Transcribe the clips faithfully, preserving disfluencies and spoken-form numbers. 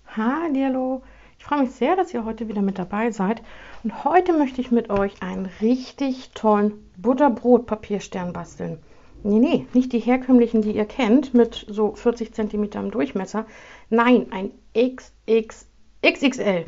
Hallihallo, ich freue mich sehr, dass ihr heute wieder mit dabei seid. Und heute möchte ich mit euch einen richtig tollen Butterbrot-Papierstern basteln. Nee, nee, nicht die herkömmlichen, die ihr kennt, mit so vierzig Zentimeter im Durchmesser. Nein, ein X X X X L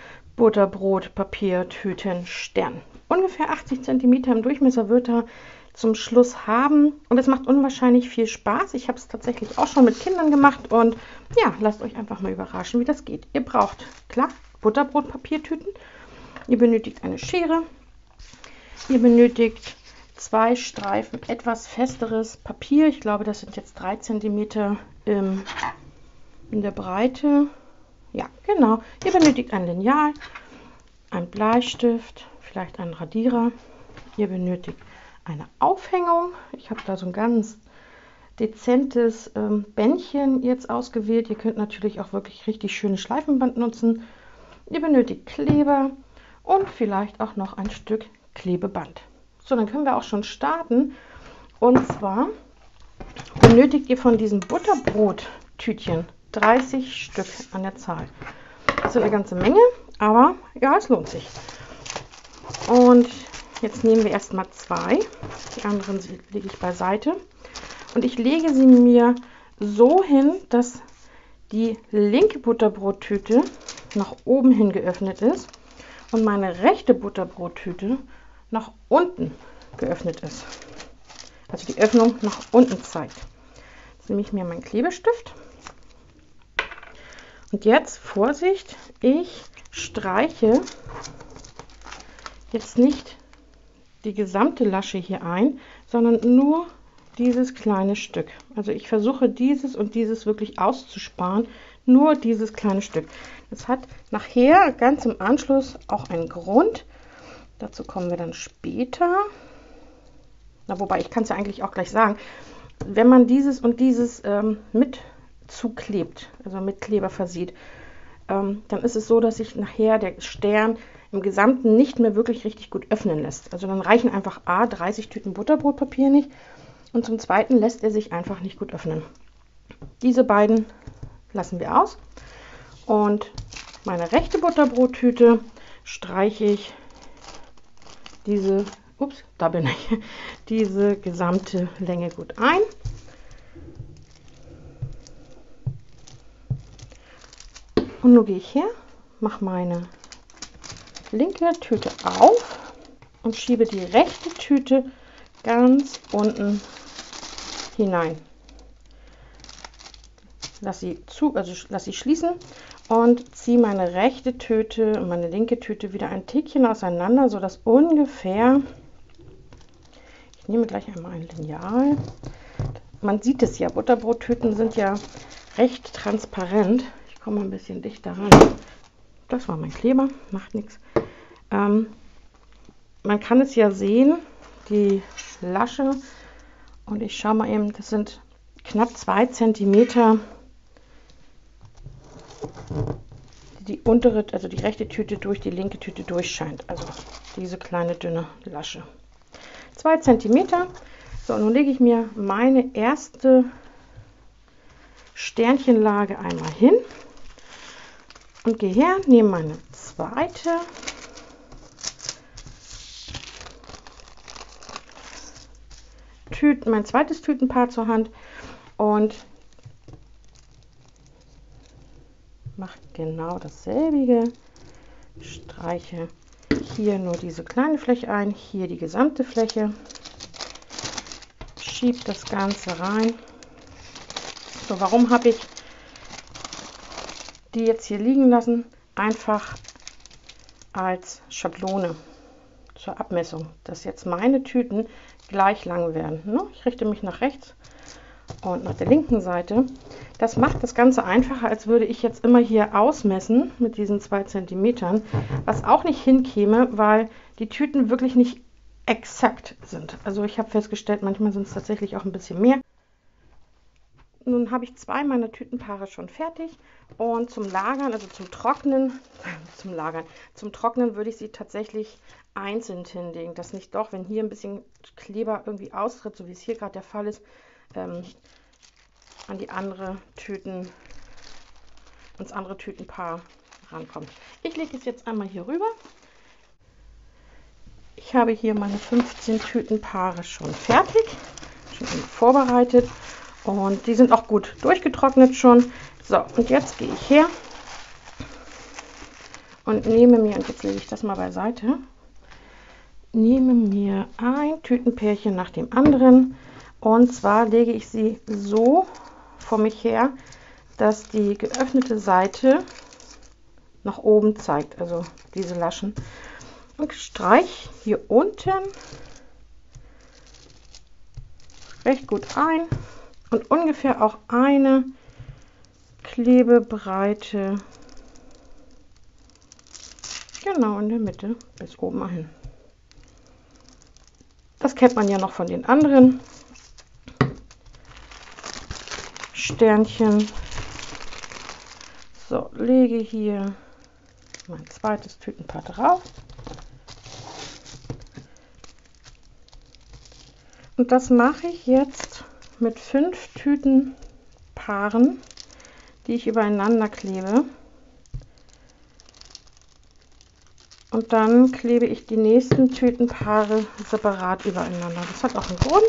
Butterbrot-Papiertütenstern. Ungefähr achtzig Zentimeter im Durchmesser wird er zum Schluss haben und es macht unwahrscheinlich viel Spaß. Ich habe es tatsächlich auch schon mit Kindern gemacht und ja, lasst euch einfach mal überraschen, wie das geht. Ihr braucht, klar, Butterbrotpapiertüten, ihr benötigt eine Schere, ihr benötigt zwei Streifen etwas festeres Papier. Ich glaube, das sind jetzt drei Zentimeter in der Breite. Ja, genau. Ihr benötigt ein Lineal, ein Bleistift, vielleicht einen Radierer. Ihr benötigt eine Aufhängung. Ich habe da so ein ganz dezentes ähm, Bändchen jetzt ausgewählt. Ihr könnt natürlich auch wirklich richtig schönes Schleifenband nutzen. Ihr benötigt Kleber und vielleicht auch noch ein Stück Klebeband. So, dann können wir auch schon starten. Und zwar benötigt ihr von diesen Butterbrottütchen dreißig Stück an der Zahl. Das ist eine ganze Menge, aber ja, es lohnt sich. Und jetzt nehmen wir erstmal zwei, die anderen lege ich beiseite und ich lege sie mir so hin, dass die linke Butterbrottüte nach oben hin geöffnet ist und meine rechte Butterbrottüte nach unten geöffnet ist. Also die Öffnung nach unten zeigt. Jetzt nehme ich mir meinen Klebestift und jetzt Vorsicht, ich streiche jetzt nicht die gesamte Lasche hier ein, sondern nur dieses kleine Stück. Also ich versuche dieses und dieses wirklich auszusparen, nur dieses kleine Stück. Das hat nachher ganz im Anschluss auch einen Grund. Dazu kommen wir dann später. Na, wobei, ich kann es ja eigentlich auch gleich sagen, wenn man dieses und dieses ähm, mit zuklebt, also mit Kleber versieht, ähm, dann ist es so, dass sich nachher der Stern im Gesamten nicht mehr wirklich richtig gut öffnen lässt. Also dann reichen einfach a dreißig Tüten Butterbrotpapier nicht und zum Zweiten lässt er sich einfach nicht gut öffnen. Diese beiden lassen wir aus und meine rechte Butterbrottüte streiche ich diese, ups, da bin ich, diese gesamte Länge gut ein. Und nun gehe ich her, mache meine linke Tüte auf und schiebe die rechte Tüte ganz unten hinein. Lass sie zu, also lass sie schließen und ziehe meine rechte Tüte und meine linke Tüte wieder ein Tickchen auseinander, so dass ungefähr, ich nehme gleich einmal ein Lineal. Man sieht es ja, Butterbrottüten sind ja recht transparent. Ich komme ein bisschen dichter ran. Das war mein Kleber, macht nichts. Ähm, man kann es ja sehen, die Lasche, und ich schaue mal eben, das sind knapp zwei Zentimeter, die untere, also die rechte Tüte durch die linke Tüte durchscheint. Also diese kleine dünne Lasche. zwei Zentimeter. So, und nun lege ich mir meine erste Sternchenlage einmal hin und gehe her, nehme meine zweite Tüten, mein zweites Tütenpaar zur Hand und mache genau dasselbe. Streiche hier nur diese kleine Fläche ein, hier die gesamte Fläche. Schiebe das Ganze rein. So, warum habe ich die jetzt hier liegen lassen? Einfach als Schablone zur Abmessung, dass jetzt meine Tüten gleich lang werden. Ich richte mich nach rechts und nach der linken Seite. Das macht das Ganze einfacher, als würde ich jetzt immer hier ausmessen mit diesen zwei Zentimetern, was auch nicht hinkäme, weil die Tüten wirklich nicht exakt sind. Also ich habe festgestellt, manchmal sind es tatsächlich auch ein bisschen mehr. Nun habe ich zwei meiner Tütenpaare schon fertig und zum Lagern, also zum Trocknen, zum Lagern, zum Trocknen würde ich sie tatsächlich einzeln hinlegen, dass nicht doch, wenn hier ein bisschen Kleber irgendwie austritt, so wie es hier gerade der Fall ist, ähm, an die andere Tüten ans andere Tütenpaar rankommt. Ich lege es jetzt einmal hier rüber. Ich habe hier meine fünfzehn Tütenpaare schon fertig, schon vorbereitet und die sind auch gut durchgetrocknet schon. So, und jetzt gehe ich her und nehme mir, und jetzt lege ich das mal beiseite, nehme mir ein Tütenpärchen nach dem anderen und zwar lege ich sie so vor mich her, dass die geöffnete Seite nach oben zeigt, also diese Laschen. Und streiche hier unten recht gut ein und ungefähr auch eine Klebebreite genau in der Mitte bis oben hin. Das kennt man ja noch von den anderen Sternchen. So, lege hier mein zweites Tütenpaar drauf. Und das mache ich jetzt mit fünf Tütenpaaren, die ich übereinander klebe. Und dann klebe ich die nächsten Tütenpaare separat übereinander. Das hat auch einen Grund.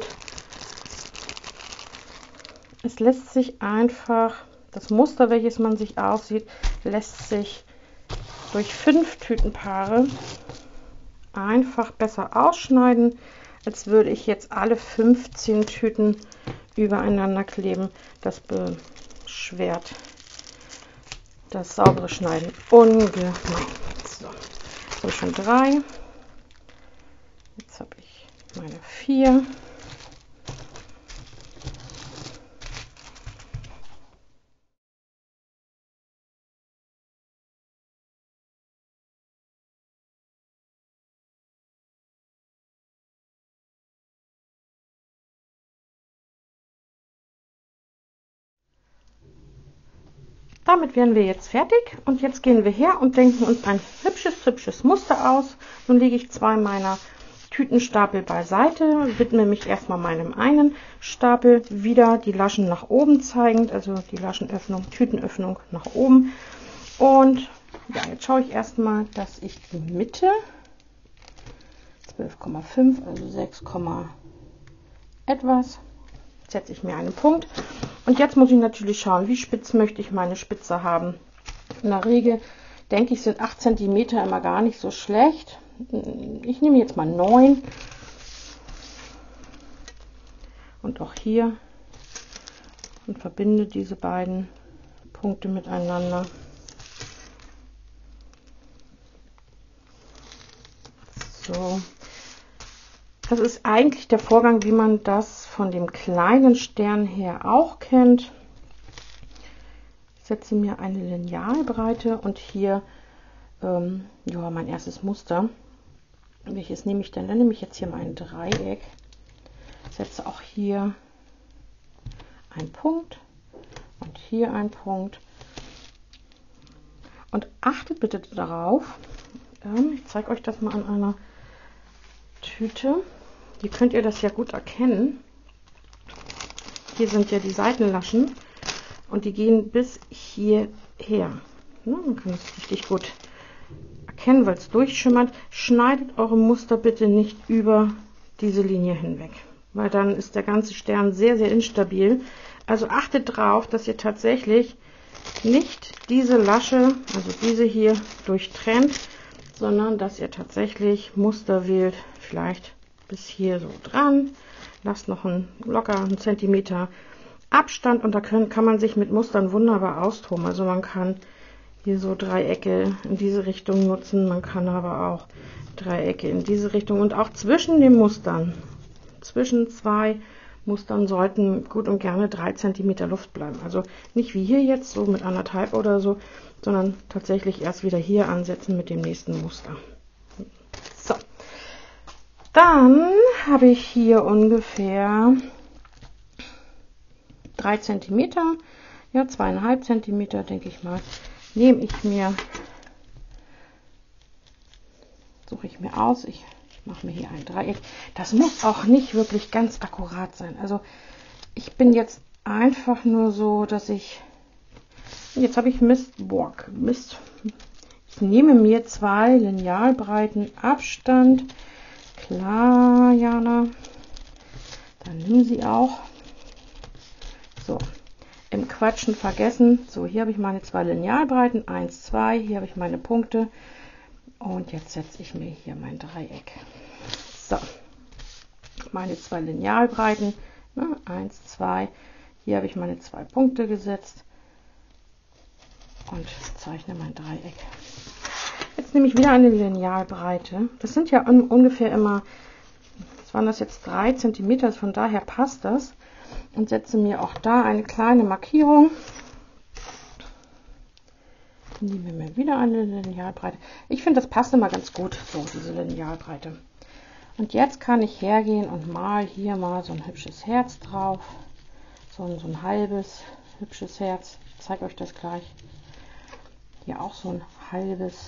Es lässt sich einfach, das Muster, welches man sich aussieht, lässt sich durch fünf Tütenpaare einfach besser ausschneiden, als würde ich jetzt alle fünfzehn Tüten übereinander kleben. Das beschwert das saubere Schneiden ungemein. So, jetzt habe ich schon drei. Jetzt habe ich meine vier. Damit wären wir jetzt fertig und jetzt gehen wir her und denken uns ein hübsches, hübsches Muster aus. Nun lege ich zwei meiner Tütenstapel beiseite, widme mich erstmal meinem einen Stapel, wieder die Laschen nach oben zeigend, also die Laschenöffnung, Tütenöffnung nach oben. Und ja, jetzt schaue ich erstmal, dass ich die Mitte, zwölf Komma fünf, also sechs, etwas, setze ich mir einen Punkt. Und jetzt muss ich natürlich schauen, wie spitz möchte ich meine Spitze haben. In der Regel denke ich, sind acht Zentimeter immer gar nicht so schlecht. Ich nehme jetzt mal neun. Und auch hier und verbinde diese beiden Punkte miteinander. So. Das ist eigentlich der Vorgang, wie man das von dem kleinen Stern her auch kennt. Ich setze mir eine Linealbreite und hier ähm, ja, mein erstes Muster. Welches nehme ich denn? Dann nehme ich jetzt hier mal ein Dreieck. Setze auch hier einen Punkt und hier einen Punkt. Und achtet bitte darauf, ähm, ich zeige euch das mal an einer Tüte. Hier könnt ihr das ja gut erkennen. Hier sind ja die Seitenlaschen und die gehen bis hierher. Ja, man kann es richtig gut erkennen, weil es durchschimmert. Schneidet eure Muster bitte nicht über diese Linie hinweg, weil dann ist der ganze Stern sehr, sehr instabil. Also achtet darauf, dass ihr tatsächlich nicht diese Lasche, also diese hier, durchtrennt, sondern dass ihr tatsächlich Muster wählt, vielleicht bis hier so dran, lasst noch einen locker einen Zentimeter Abstand und da können, kann man sich mit Mustern wunderbar austoben. Also man kann hier so Dreiecke in diese Richtung nutzen, man kann aber auch Dreiecke in diese Richtung und auch zwischen den Mustern, zwischen zwei Mustern sollten gut und gerne drei Zentimeter Luft bleiben. Also nicht wie hier jetzt so mit anderthalb oder so, sondern tatsächlich erst wieder hier ansetzen mit dem nächsten Muster. So, dann habe ich hier ungefähr drei Zentimeter, ja zweieinhalb Zentimeter denke ich mal, nehme ich mir, suche ich mir aus, ich, ich mache mir hier ein Dreieck. Das muss auch nicht wirklich ganz akkurat sein. Also ich bin jetzt einfach nur so, dass ich Jetzt habe ich Mist, boah, Mist. Ich nehme mir zwei Linealbreiten Abstand. Klar, Jana. Dann nimm sie auch. So, im Quatschen vergessen. So, hier habe ich meine zwei Linealbreiten. eins, zwei. Hier habe ich meine Punkte. Und jetzt setze ich mir hier mein Dreieck. So, meine zwei Linealbreiten. Ne, eins, zwei. Hier habe ich meine zwei Punkte gesetzt. Und zeichne mein Dreieck. Jetzt nehme ich wieder eine Linealbreite. Das sind ja un ungefähr immer, was waren das jetzt, drei Zentimeter, von daher passt das. Und setze mir auch da eine kleine Markierung. Nehme mir wieder eine Linealbreite. Ich finde, das passt immer ganz gut, so diese Linealbreite. Und jetzt kann ich hergehen und mal hier mal so ein hübsches Herz drauf. So ein, so ein halbes hübsches Herz. Ich zeige euch das gleich. Hier auch so ein halbes,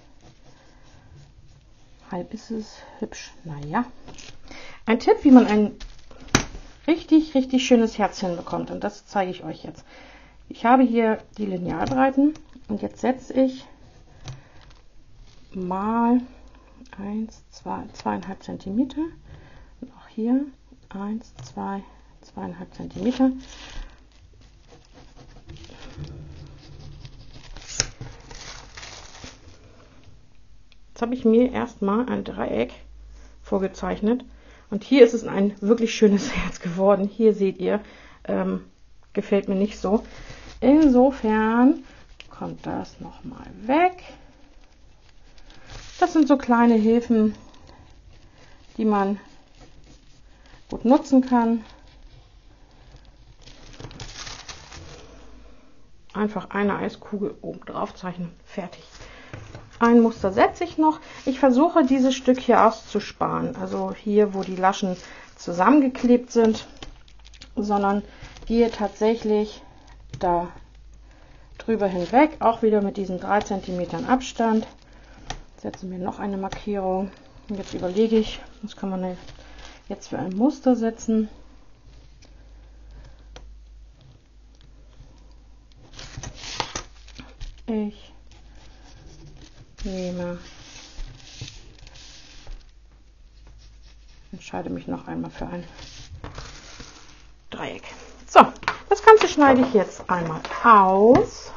halb ist es hübsch, naja. Ein Tipp, wie man ein richtig, richtig schönes Herz hinbekommt, und das zeige ich euch jetzt. Ich habe hier die Linealbreiten und jetzt setze ich mal eins, zwei, zweieinhalb Zentimeter und auch hier eins, zwei, zweieinhalb Zentimeter. Jetzt habe ich mir erstmal ein Dreieck vorgezeichnet und hier ist es ein wirklich schönes Herz geworden. Hier seht ihr, ähm, gefällt mir nicht so. Insofern kommt das nochmal weg. Das sind so kleine Hilfen, die man gut nutzen kann. Einfach eine Eiskugel oben drauf zeichnen, fertig. Ein Muster setze ich noch. Ich versuche dieses Stück hier auszusparen, also hier, wo die Laschen zusammengeklebt sind, sondern gehe tatsächlich da drüber hinweg, auch wieder mit diesen drei Zentimetern Abstand. Setze mir noch eine Markierung. Und jetzt überlege ich, was kann man jetzt für ein Muster setzen. Ich nehme, entscheide mich noch einmal für ein Dreieck. So, das Ganze schneide ich jetzt einmal aus.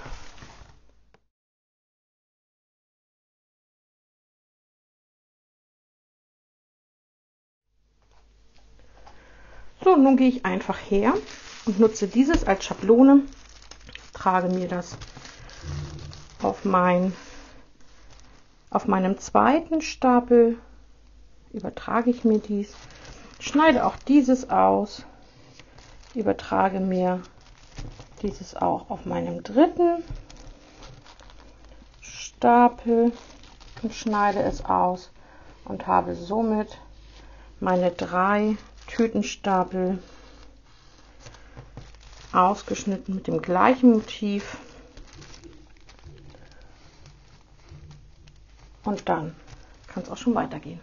So, nun gehe ich einfach her und nutze dieses als Schablone, trage mir das auf mein Auf meinem zweiten Stapel, übertrage ich mir dies, schneide auch dieses aus, übertrage mir dieses auch auf meinem dritten Stapel und schneide es aus und habe somit meine drei Tütenstapel ausgeschnitten mit dem gleichen Motiv. Und dann kann es auch schon weitergehen.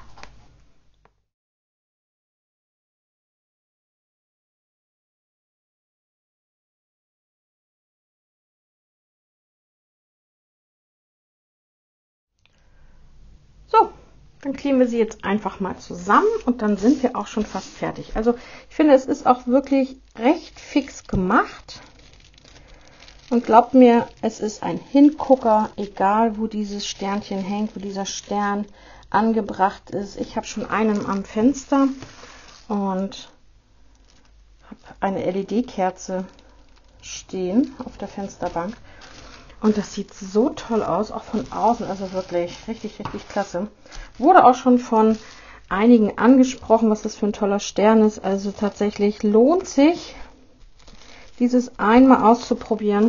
So, dann kleben wir sie jetzt einfach mal zusammen und dann sind wir auch schon fast fertig. Also ich finde, es ist auch wirklich recht fix gemacht. Und glaubt mir, es ist ein Hingucker, egal wo dieses Sternchen hängt, wo dieser Stern angebracht ist. Ich habe schon einen am Fenster und habe eine L E D-Kerze stehen auf der Fensterbank. Und das sieht so toll aus, auch von außen, also wirklich richtig, richtig klasse. Wurde auch schon von einigen angesprochen, was das für ein toller Stern ist. Also tatsächlich lohnt sich, dieses einmal auszuprobieren.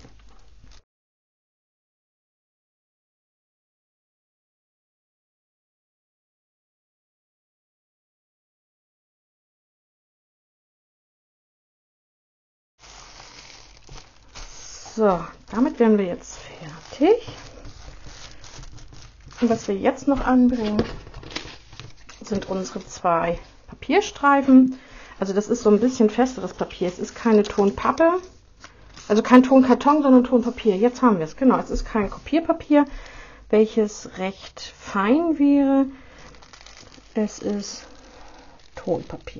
So, damit wären wir jetzt fertig. Und was wir jetzt noch anbringen, sind unsere zwei Papierstreifen. Also das ist so ein bisschen festeres Papier. Es ist keine Tonpappe, Also kein Tonkarton, sondern Tonpapier. Jetzt haben wir es. Genau, es ist kein Kopierpapier, welches recht fein wäre. Es ist Tonpapier.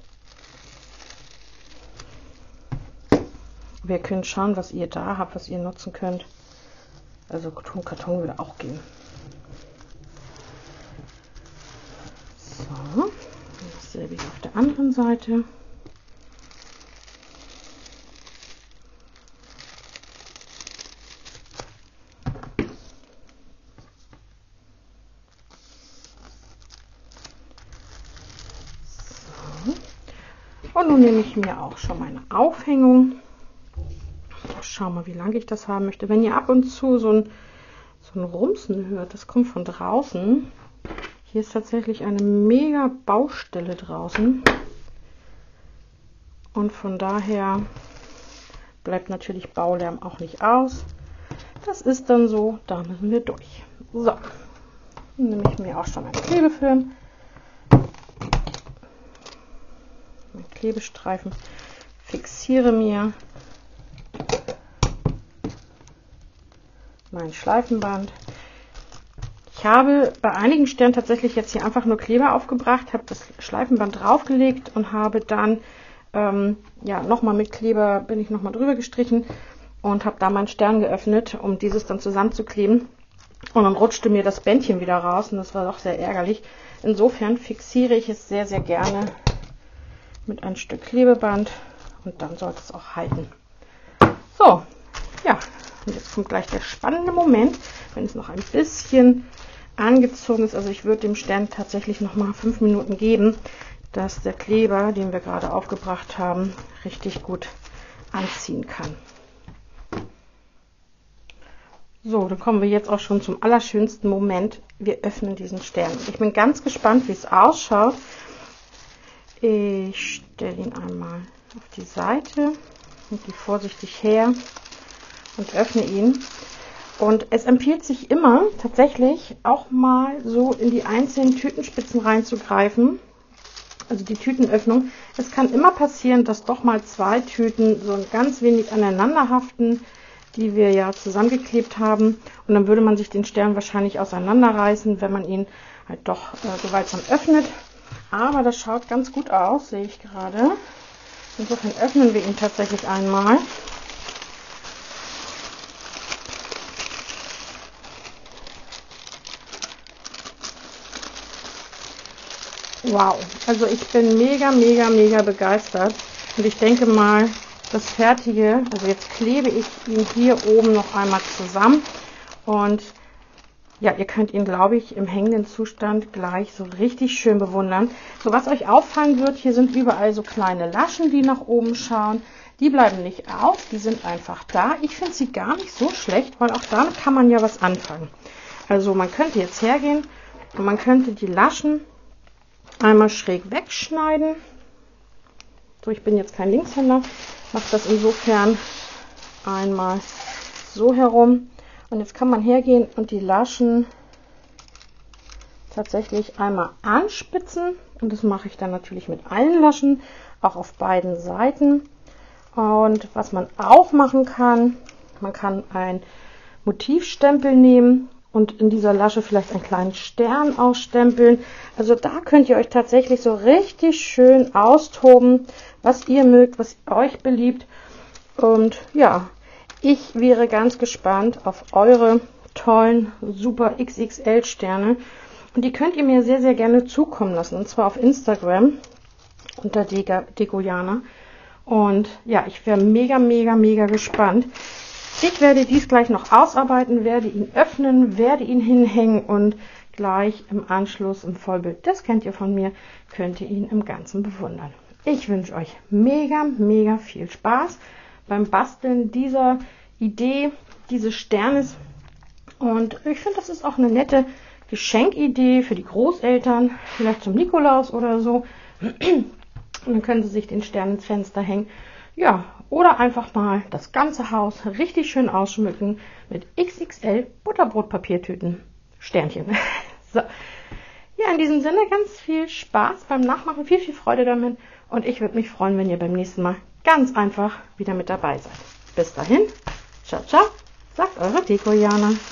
Wir können schauen, was ihr da habt, was ihr nutzen könnt. Also Tonkarton würde auch gehen. So, dasselbe auf der anderen Seite. So. Und nun nehme ich mir auch schon meine Aufhängung. Schau mal, wie lange ich das haben möchte. Wenn ihr ab und zu so ein, so ein Rumsen hört, das kommt von draußen. Hier ist tatsächlich eine mega Baustelle draußen. Und von daher bleibt natürlich Baulärm auch nicht aus. Das ist dann so, da müssen wir durch. So, dann nehme ich mir auch schon einen Klebefilm. Einen Klebestreifen. Fixiere mir mein Schleifenband. Ich habe bei einigen Sternen tatsächlich jetzt hier einfach nur Kleber aufgebracht, habe das Schleifenband draufgelegt und habe dann ähm, ja nochmal mit Kleber bin ich nochmal drüber gestrichen und habe da meinen Stern geöffnet, um dieses dann zusammenzukleben. Und dann rutschte mir das Bändchen wieder raus und das war doch sehr ärgerlich. Insofern fixiere ich es sehr, sehr gerne mit einem Stück Klebeband und dann sollte es auch halten. So, ja. Und jetzt kommt gleich der spannende Moment, wenn es noch ein bisschen angezogen ist. Also ich würde dem Stern tatsächlich noch mal fünf Minuten geben, dass der Kleber, den wir gerade aufgebracht haben, richtig gut anziehen kann. So, dann kommen wir jetzt auch schon zum allerschönsten Moment. Wir öffnen diesen Stern. Ich bin ganz gespannt, wie es ausschaut. Ich stelle ihn einmal auf die Seite und gehe vorsichtig her und öffne ihn. Und es empfiehlt sich immer tatsächlich auch mal so in die einzelnen Tütenspitzen reinzugreifen, also die Tütenöffnung. Es kann immer passieren, dass doch mal zwei Tüten so ein ganz wenig aneinander haften, die wir ja zusammengeklebt haben. Und dann würde man sich den Stern wahrscheinlich auseinanderreißen, wenn man ihn halt doch äh, gewaltsam öffnet. Aber das schaut ganz gut aus, sehe ich gerade. Insofern öffnen wir ihn tatsächlich einmal. Wow, also ich bin mega, mega, mega begeistert und ich denke mal, das Fertige, also jetzt klebe ich ihn hier oben noch einmal zusammen und ja, ihr könnt ihn, glaube ich, im hängenden Zustand gleich so richtig schön bewundern. So, was euch auffallen wird, hier sind überall so kleine Laschen, die nach oben schauen. Die bleiben nicht auf, die sind einfach da. Ich finde sie gar nicht so schlecht, weil auch damit kann man ja was anfangen. Also man könnte jetzt hergehen und man könnte die Laschen einmal schräg wegschneiden. So, ich bin jetzt kein Linkshänder, mache das insofern einmal so herum. Und jetzt kann man hergehen und die Laschen tatsächlich einmal anspitzen. Und das mache ich dann natürlich mit allen Laschen, auch auf beiden Seiten. Und was man auch machen kann, man kann einen Motivstempel nehmen und in dieser Lasche vielleicht einen kleinen Stern ausstempeln. Also da könnt ihr euch tatsächlich so richtig schön austoben, was ihr mögt, was euch beliebt. Und ja, ich wäre ganz gespannt auf eure tollen, super X X L Sterne. Und die könnt ihr mir sehr, sehr gerne zukommen lassen. Und zwar auf Instagram unter Degoiana. Und ja, ich wäre mega, mega, mega gespannt. Ich werde dies gleich noch ausarbeiten, werde ihn öffnen, werde ihn hinhängen und gleich im Anschluss im Vollbild, das kennt ihr von mir, könnt ihr ihn im Ganzen bewundern. Ich wünsche euch mega, mega viel Spaß beim Basteln dieser Idee, dieses Sternes. Und ich finde, das ist auch eine nette Geschenkidee für die Großeltern, vielleicht zum Nikolaus oder so. Und dann können sie sich den Stern ins Fenster hängen. Ja, oder einfach mal das ganze Haus richtig schön ausschmücken mit X X L Butterbrotpapiertüten. Sternchen. So. Ja, in diesem Sinne ganz viel Spaß beim Nachmachen, viel, viel Freude damit. Und ich würde mich freuen, wenn ihr beim nächsten Mal ganz einfach wieder mit dabei seid. Bis dahin, ciao, ciao, sagt eure Deko Jana.